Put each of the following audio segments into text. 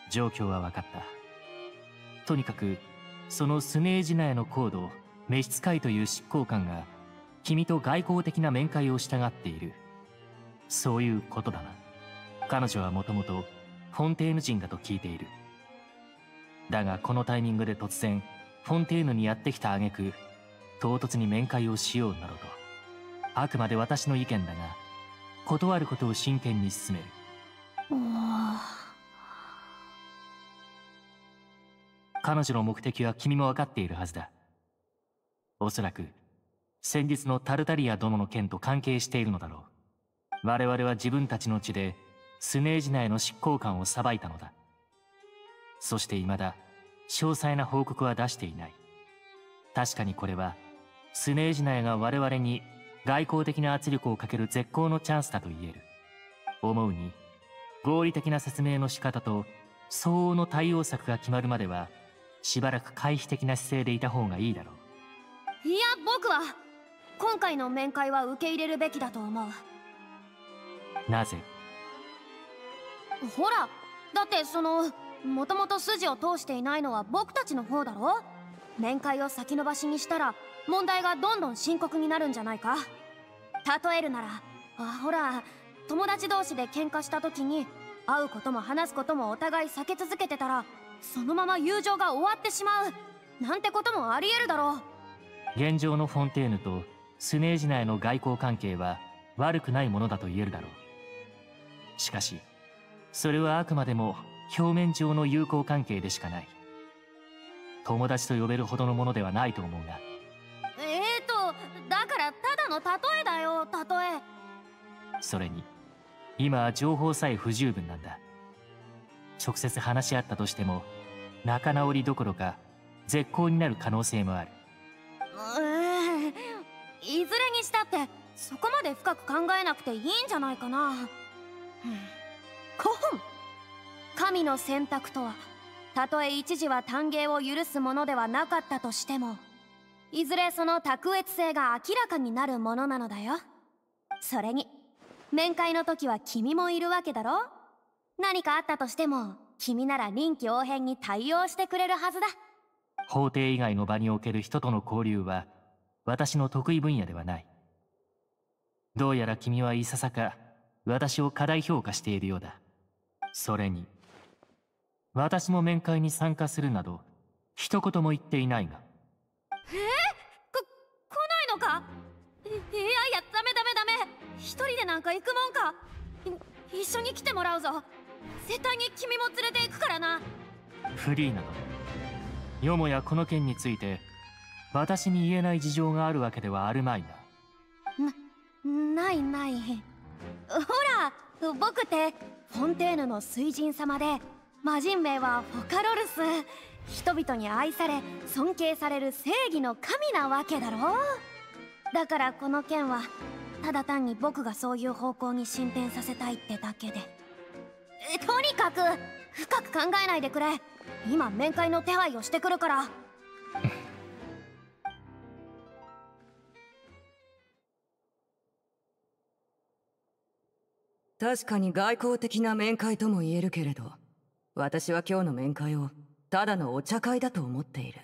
状況は分かった。とにかくそのスネージナへの高度召使いという執行官が君と外交的な面会をしたがっている。そういうことだな。彼女はもともとフォンテーヌ人だと聞いている。だがこのタイミングで突然フォンテーヌにやってきた挙句、唐突に面会をしようなどと。あくまで私の意見だが、断ることを真剣に進める。彼女の目的は君も分かっているはずだ。おそらく先日のタルタリア殿の件と関係しているのだろう。我々は自分たちの地でスネージナへの執行官を裁いたのだ。そして未だ詳細な報告は出していない。確かにこれはスネージナヤが我々に外交的な圧力をかける絶好のチャンスだと言える。思うに合理的な説明の仕方と相応の対応策が決まるまではしばらく回避的な姿勢でいた方がいいだろう。いや、僕は今回の面会は受け入れるべきだと思う。 なぜ？ ほら、だってもともと筋を通していないのは僕たちの方だろ。面会を先延ばしにしたら問題がどんどん深刻になるんじゃないか。例えるなら、ほら、友達同士で喧嘩した時に会うことも話すこともお互い避け続けてたら、そのまま友情が終わってしまうなんてこともあり得るだろう。 現状のフォンテーヌとスネージナへの外交関係は悪くないものだと言えるだろう。しかしそれはあくまでも表面上の友好関係でしかない。友達と呼べるほどのものではないと思うが。 だからただの例えだよ、例え。 それに今は情報さえ不十分なんだ。直接話し合ったとしても仲直りどころか絶好になる可能性もある。 いずれにしたってそこまで深く考えなくていいんじゃないかな。神の選択とは、たとえ一時は歓迎を許すものではなかったとしても、いずれその卓越性が明らかになるものなのだよ。それに面会の時は君もいるわけだろ。何かあったとしても君なら臨機応変に対応してくれるはずだ。 法廷以外の場における人との交流は私の得意分野ではない。どうやら君はいささか私を過大評価しているようだ。それに私も面会に参加するなど一言も言っていないが。 来ないのか。いやダメ。一人でなんか行くもんか。一緒に来てもらうぞ。絶対に君も連れて行くからな。 フリーなどよもやこの件について私に言えない事情があるわけではあるまいな。ない。ほら、僕ってフォンテーヌの水神様で、魔人名はフォカロルス。人々に愛され尊敬される正義の神なわけだろ。だからこの件はただ単に僕がそういう方向に進展させたいってだけで。とにかく深く考えないでくれ。今面会の手配をしてくるから。 確かに外交的な面会とも言えるけれど、私は今日の面会をただのお茶会だと思っている。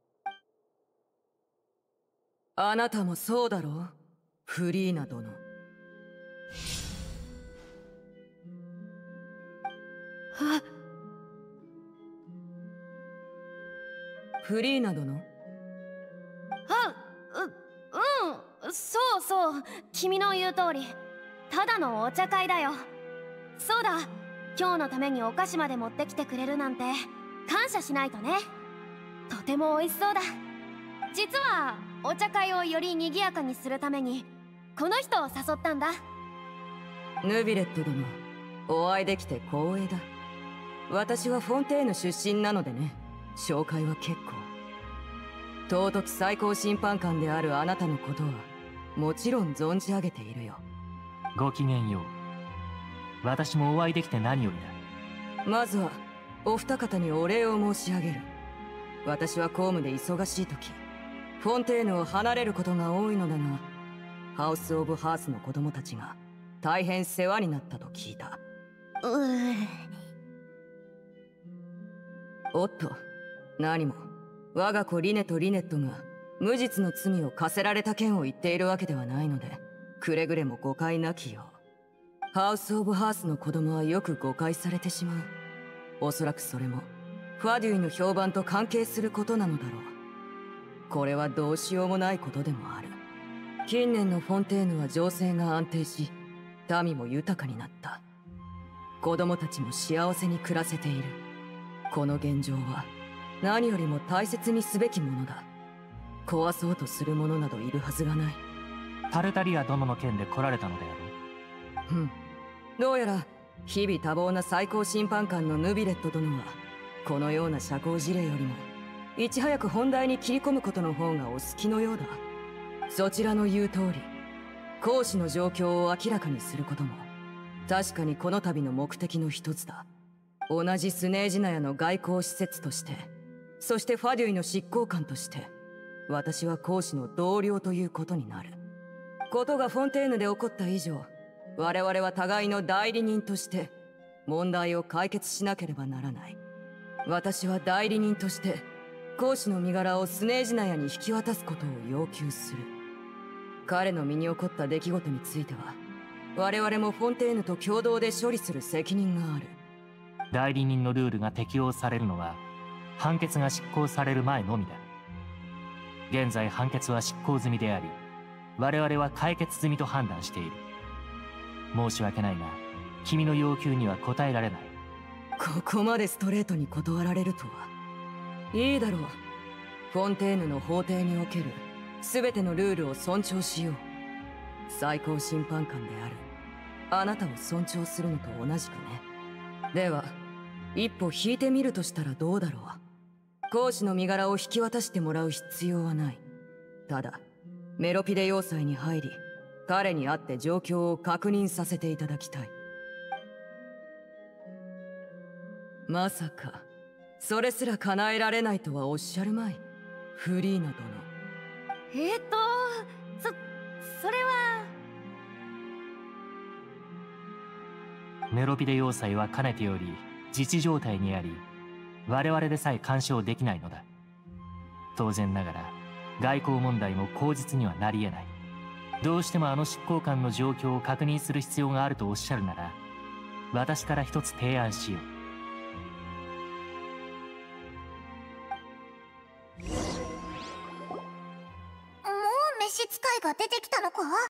あなたもそうだろう、フリーナ殿。フリーナ殿。 そう、君の言う通りただのお茶会だよ。そうだ、今日のためにお菓子まで持ってきてくれるなんて感謝しないとね。とても美味しそうだ。実はお茶会をより賑やかにするためにこの人を誘ったんだ。 ヌビレット殿、お会いできて光栄だ。私はフォンテーヌ出身なのでね、紹介は結構。尊き最高審判官であるあなたのことはもちろん存じ上げているよ。 ごきげんよう。私もお会いできて何よりだ。 まずはお二方にお礼を申し上げる。私は公務で忙しい時、フォンテーヌを離れることが多いのだが、ハウス・オブ・ハースの子供たちが大変世話になったと聞いた。 おっと、何も我が子リネとリネットが無実の罪を課せられた件を言っているわけではないので、くれぐれも誤解なきよう。ハウス・オブ・ハースの子供はよく誤解されてしまう。おそらくそれもファデュイの評判と関係することなのだろう。これはどうしようもないことでもある。近年のフォンテーヌは情勢が安定し、民も豊かになった。子供たちも幸せに暮らせている。この現状は何よりも大切にすべきものだ。壊そうとする者などいるはずがない。 タルタリア殿の件で来られたのであろう。 どうやら日々多忙な最高審判官のヌビレット殿は、このような社交辞令よりもいち早く本題に切り込むことの方がお好きのようだ。そちらの言う通り、公使の状況を明らかにすることも確かにこの度の目的の一つだ。同じスネージナヤの外交施設として、そしてファデュイの執行官として、私は公使の同僚ということになる。ことがフォンテーヌで起こった以上、我々は互いの代理人として問題を解決しなければならない。私は代理人として公使の身柄をスネージナヤに引き渡すことを要求する。彼の身に起こった出来事については我々もフォンテーヌと共同で処理する責任がある。 代理人のルールが適用されるのは判決が執行される前のみだ。現在判決は執行済みであり、我々は解決済みと判断している。申し訳ないが君の要求には応えられない。 ここまでストレートに断られるとは。いいだろう。フォンテーヌの法廷における全てのルールを尊重しよう。最高審判官であるあなたを尊重するのと同じくね。では一歩引いてみるとしたらどうだろう。公使の身柄を引き渡してもらう必要はない。ただメロピデ要塞に入り、彼に会って状況を確認させていただきたい。まさかそれすら叶えられないとはおっしゃるまい、フリーナ殿。 それは。 メロピデ要塞はかねてより自治状態にあり、我々でさえ干渉できないのだ。当然ながら外交問題も口実にはなり得ない。どうしてもあの執行官の状況を確認する必要があるとおっしゃるなら、私から一つ提案しよう。 もう召使いが出てきたのか？